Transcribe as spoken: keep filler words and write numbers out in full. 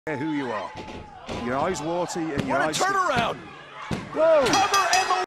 who you are. Your eyes watery and your what eyes... a turnaround! Whoa!